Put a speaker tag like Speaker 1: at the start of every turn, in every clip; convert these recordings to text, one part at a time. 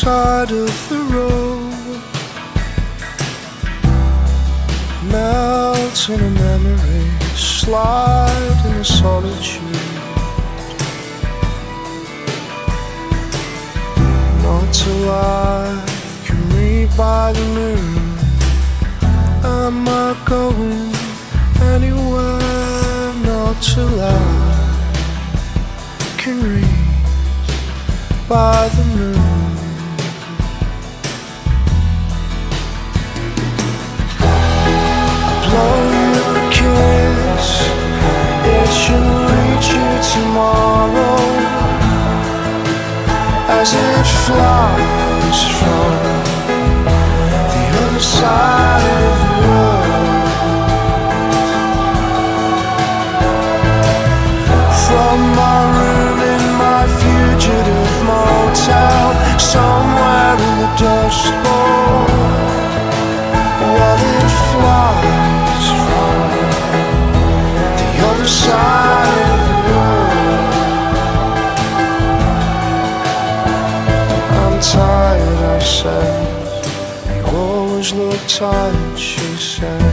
Speaker 1: side of the road, melt in a memory, slide in a solitude. Not till I can read by the moon. Am I going anywhere? Not till I can read by the moon. Blow you a kiss, it should reach you tomorrow, as it flies from the other side of the world. From my room in my fugitive motel, somewhere in the dust bowl, while it flies from the other side of the world. I'm tired, I said. You always look tired, she said.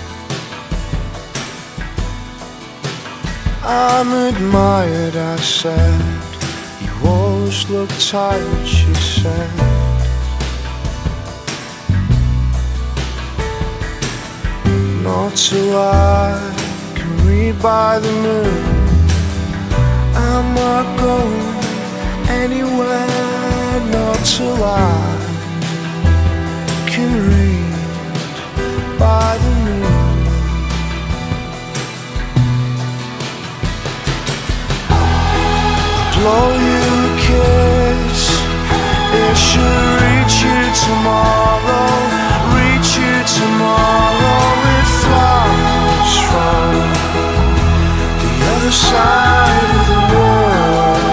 Speaker 1: I'm admired, I said. You always look tired, she said. Not till I can read by the moon. Am I going anywhere? Not till I can read by the moon. Blow you a kiss, it should reach you tomorrow, reach you tomorrow. It flies from the other side of the world.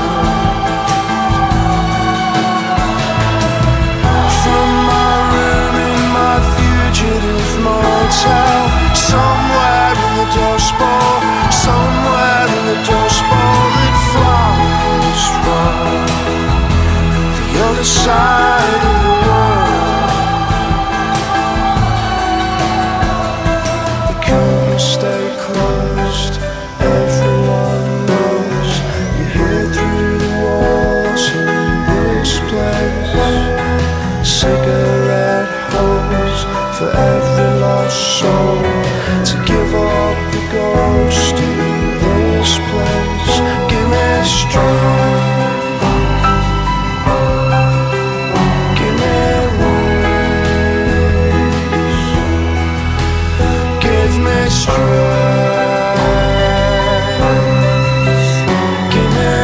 Speaker 1: From my room in my fugitive motel, somewhere in the dust bowl, somewhere in the dust bowl. It flies from the other side of the world. The curtains stay closed, everyone knows. You hear through the walls in this place. Cigarette holes for every lost soul, to give up the ghost in this place. Give me strength, give me wings, give me strength, give me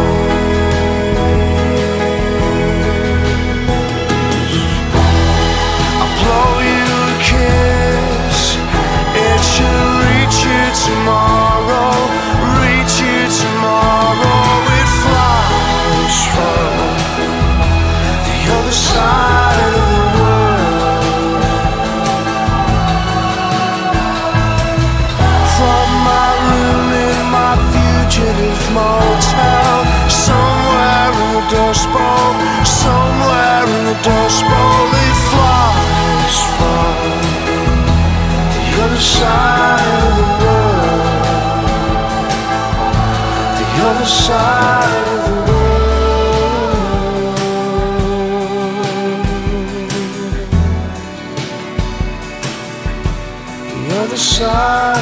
Speaker 1: wings. I'll blow you a kiss, it should reach you tomorrow, reach you tomorrow. It flies from the other side of the world. From my room in my fugitive motel, somewhere in the dust bowl, somewhere in the dust bowl. It flies from the other side of the world, the other side of the world, the other side.